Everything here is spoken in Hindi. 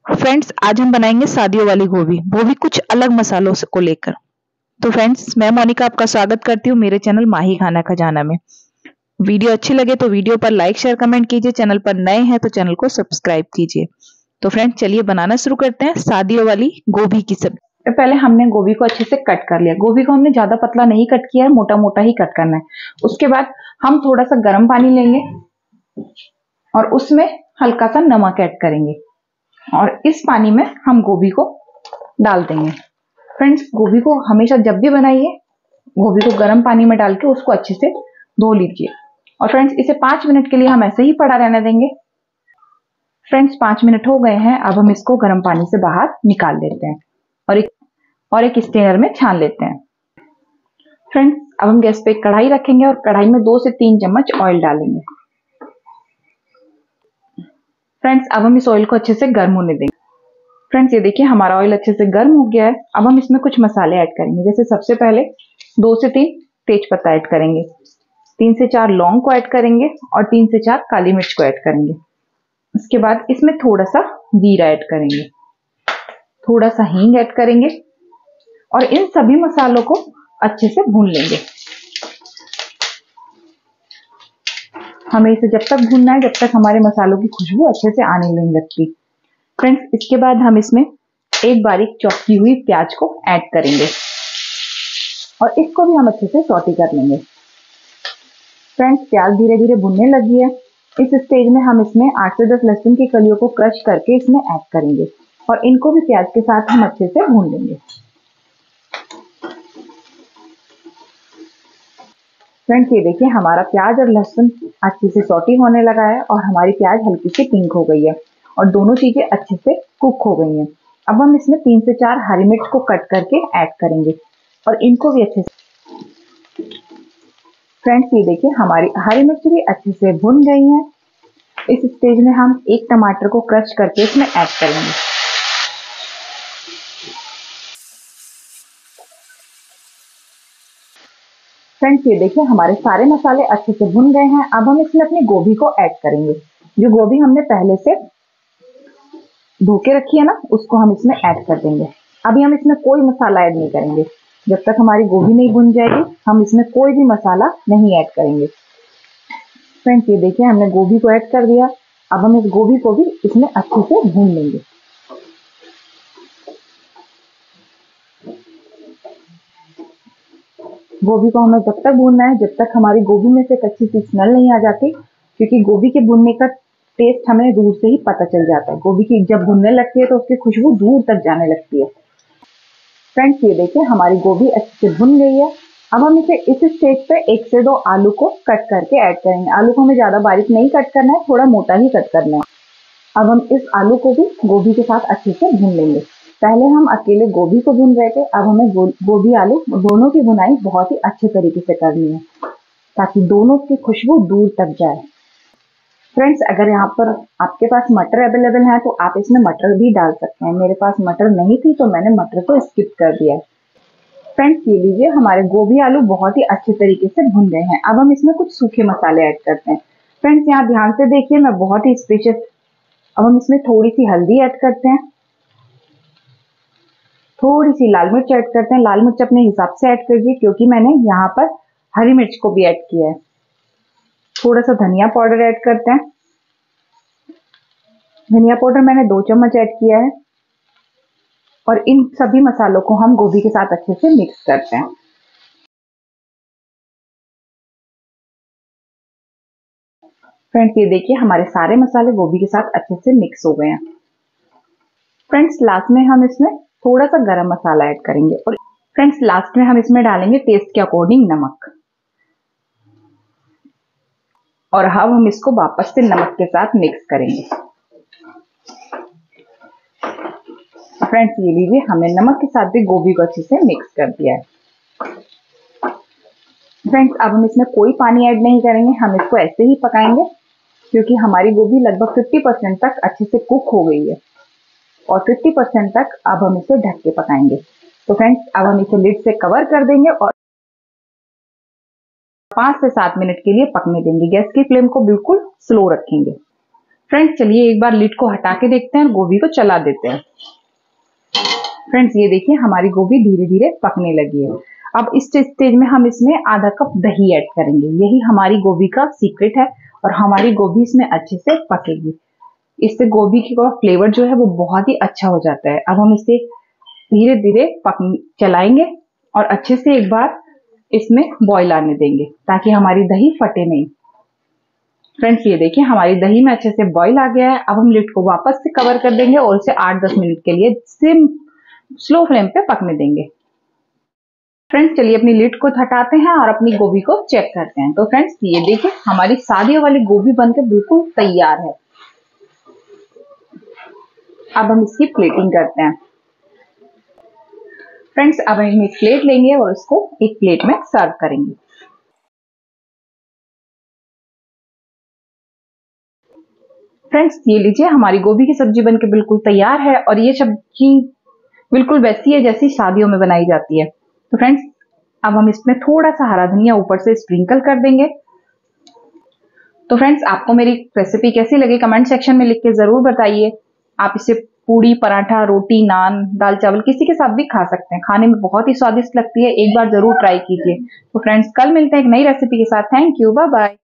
फ्रेंड्स, आज हम बनाएंगे शादियों वाली गोभी, वो भी कुछ अलग मसालों को लेकर। तो फ्रेंड्स, मैं मोनिका आपका स्वागत करती हूँ मेरे चैनल माही खाना खजाना में। वीडियो अच्छी लगे तो वीडियो पर लाइक शेयर कमेंट कीजिए। चैनल पर नए हैं तो चैनल को सब्सक्राइब कीजिए। तो फ्रेंड्स, चलिए बनाना शुरू करते हैं शादियों वाली गोभी की सब्जी। तो पहले हमने गोभी को अच्छे से कट कर लिया। गोभी को हमने ज्यादा पतला नहीं कट किया है, मोटा मोटा ही कट करना है। उसके बाद हम थोड़ा सा गर्म पानी लेंगे और उसमें हल्का सा नमक ऐड करेंगे और इस पानी में हम गोभी को डाल देंगे। फ्रेंड्स, गोभी को हमेशा जब भी बनाइए, गोभी को गर्म पानी में डाल के उसको अच्छे से धो लीजिए। और फ्रेंड्स, इसे 5 मिनट के लिए हम ऐसे ही पड़ा रहने देंगे। फ्रेंड्स, 5 मिनट हो गए हैं। अब हम इसको गर्म पानी से बाहर निकाल लेते हैं और एक स्ट्रेनर में छान लेते हैं। फ्रेंड्स, अब हम गैस पे एक कढ़ाई रखेंगे और कढ़ाई में 2 से 3 चम्मच ऑयल डालेंगे। फ्रेंड्स, अब हम इस ऑयल को अच्छे से गर्म होने देंगे। फ्रेंड्स, ये देखिए हमारा ऑयल अच्छे से गर्म हो गया है। अब हम इसमें कुछ मसाले ऐड करेंगे। जैसे सबसे पहले 2 से 3 तेज पत्ता ऐड करेंगे, 3 से 4 लौंग को ऐड करेंगे और 3 से 4 काली मिर्च को ऐड करेंगे। उसके बाद इसमें थोड़ा सा जीरा ऐड करेंगे, थोड़ा सा हींग ऐड करेंगे और इन सभी मसालों को अच्छे से भून लेंगे। हमें इसे जब तक भूनना है जब तक हमारे मसालों की खुशबू अच्छे से आने नहीं लगती। फ्रेंड्स, इसके बाद हम इसमें एक बारीक चॉप की हुई प्याज को ऐड करेंगे और इसको भी हम अच्छे से सौटे कर लेंगे। फ्रेंड्स, प्याज धीरे धीरे भुनने लगी है। इस स्टेज में हम इसमें 8 से 10 लहसुन की कलियों को क्रश करके इसमें ऐड करेंगे और इनको भी प्याज के साथ हम अच्छे से भून लेंगे। फ्रेंड्स, ये देखिए हमारा प्याज और लहसुन अच्छे से सौटी होने लगा है और हमारी प्याज हल्की सी पिंक हो गई है और दोनों चीजें अच्छे से कुक हो गई हैं। अब हम इसमें 3 से 4 हरी मिर्च को कट करके ऐड करेंगे और इनको भी अच्छे से। फ्रेंड्स, ये देखिए हमारी हरी मिर्च भी अच्छे से भुन गई है। इस स्टेज में हम एक टमाटर को क्रश करके इसमें ऐड करेंगे। फ्रेंड्स, ये देखिए हमारे सारे मसाले अच्छे से भुन गए हैं। अब हम इसमें अपनी गोभी को ऐड करेंगे। जो गोभी हमने पहले से धो के रखी है ना, उसको हम इसमें ऐड कर देंगे। अभी हम इसमें कोई मसाला ऐड नहीं करेंगे। जब तक हमारी गोभी नहीं भुन जाएगी हम इसमें कोई भी मसाला नहीं ऐड करेंगे। फ्रेंड्स, ये देखिए हमने गोभी को ऐड कर दिया। अब हम इस गोभी को भी इसमें अच्छे से भून लेंगे। गोभी को हमें जब तक भूनना है जब तक हमारी गोभी में से कच्ची सी स्मेल नहीं आ जाती, क्योंकि गोभी के भुनने का टेस्ट हमें दूर से ही पता चल जाता है। गोभी की जब भुनने लगती है तो उसकी खुशबू दूर तक जाने लगती है। फ्रेंड्स, ये देखिए हमारी गोभी अच्छे से भुन गई है। अब हम इसे इस स्टेज पे 1 से 2 आलू को कट करके ऐड करेंगे। आलू को हमें ज्यादा बारीक नहीं कट करना है, थोड़ा मोटा ही कट करना है। अब हम इस आलू को भी गोभी के साथ अच्छे से भून लेंगे। पहले हम अकेले गोभी को भून रहे थे, अब हमें गोभी आलू दोनों की भुनाई बहुत ही अच्छे तरीके से करनी है ताकि दोनों की खुशबू दूर तक जाए। फ्रेंड्स, अगर यहाँ पर आपके पास मटर अवेलेबल है तो आप इसमें मटर भी डाल सकते हैं। मेरे पास मटर नहीं थी तो मैंने मटर को स्किप कर दिया। फ्रेंड्स, ये लीजिए हमारे गोभी आलू बहुत ही अच्छे तरीके से भुन गए हैं। अब हम इसमें कुछ सूखे मसाले ऐड करते हैं। फ्रेंड्स, यहाँ ध्यान से देखिए, मैं बहुत ही स्पेशल। अब हम इसमें थोड़ी सी हल्दी ऐड करते हैं, थोड़ी सी लाल मिर्च ऐड करते हैं। लाल मिर्च अपने हिसाब से ऐड करिए क्योंकि मैंने यहाँ पर हरी मिर्च को भी ऐड किया है। थोड़ा सा धनिया पाउडर ऐड करते हैं। धनिया पाउडर मैंने 2 चम्मच ऐड किया है और इन सभी मसालों को हम गोभी के साथ अच्छे से मिक्स करते हैं। फ्रेंड्स, ये देखिए हमारे सारे मसाले गोभी के साथ अच्छे से मिक्स हो गए हैं। फ्रेंड्स, लास्ट में हम इसमें थोड़ा सा गरम मसाला ऐड करेंगे और फ्रेंड्स लास्ट में हम इसमें डालेंगे टेस्ट के अकॉर्डिंग नमक। और अब हम इसको वापस से नमक के साथ मिक्स करेंगे। फ्रेंड्स, ये लीजिए हमने नमक के साथ भी गोभी को अच्छे से मिक्स कर दिया है। फ्रेंड्स, अब हम इसमें कोई पानी ऐड नहीं करेंगे, हम इसको ऐसे ही पकाएंगे क्योंकि हमारी गोभी लगभग 50% तक अच्छे से कुक हो गई है और 50% तक अब हम इसे ढक के पकाएंगे। तो फ्रेंड्स, अब हम इसे लिड से कवर कर देंगे और 5 से 7 मिनट के लिए पकने देंगे। गैस की फ्लेम को बिल्कुल स्लो रखेंगे। फ्रेंड्स चलिए एक बार लिड को हटा के देखते हैं और गोभी को चला देते हैं। फ्रेंड्स ये देखिए हमारी गोभी धीरे धीरे पकने लगी है। अब इस स्टेज में हम इसमें आधा कप दही ऐड करेंगे। यही हमारी गोभी का सीक्रेट है और हमारी गोभी इसमें अच्छे से पकेगी। इससे गोभी का फ्लेवर जो है वो बहुत ही अच्छा हो जाता है। अब हम इसे धीरे धीरे चलाएंगे और अच्छे से एक बार इसमें बॉईल आने देंगे ताकि हमारी दही फटे नहीं। फ्रेंड्स ये देखिए हमारी दही में अच्छे से बॉईल आ गया है। अब हम लिड को वापस से कवर कर देंगे और इसे 8-10 मिनट के लिए स्लो फ्लेम पे पकने देंगे। फ्रेंड्स चलिए अपनी लिड को हटाते हैं और अपनी गोभी को चेक करते हैं। तो फ्रेंड्स ये देखिए हमारी शादियों वाली गोभी बनकर बिल्कुल तैयार है। अब हम इसकी प्लेटिंग करते हैं। फ्रेंड्स अब हम एक प्लेट लेंगे और इसको एक प्लेट में सर्व करेंगे। फ्रेंड्स ये लीजिए हमारी गोभी की सब्जी बनके बिल्कुल तैयार है और ये सब्जी बिल्कुल वैसी है जैसी शादियों में बनाई जाती है। तो फ्रेंड्स अब हम इसमें थोड़ा सा हरा धनिया ऊपर से स्प्रिंकल कर देंगे। तो फ्रेंड्स आपको मेरी रेसिपी कैसी लगी कमेंट सेक्शन में लिख के जरूर बताइए। आप इसे पूड़ी, पराठा, रोटी, नान, दाल चावल किसी के साथ भी खा सकते हैं। खाने में बहुत ही स्वादिष्ट लगती है। एक बार जरूर ट्राई कीजिए। तो फ्रेंड्स कल मिलते हैं एक नई रेसिपी के साथ। Thank you, bye bye.